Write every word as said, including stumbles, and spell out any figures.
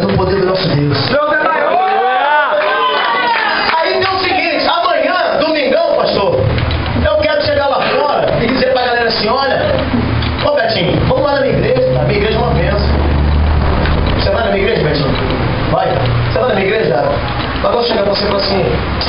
no poder do nosso Deus. Deus é maior! Aí tem o seguinte, amanhã, domingão, pastor, eu quero chegar lá fora e dizer pra galera assim, olha, ô Betinho, vamos lá na minha igreja, a minha igreja é uma bênção. Você vai na minha igreja, Betinho? Vai. Você vai na minha igreja? Mas eu vou chegar pra você e falar assim,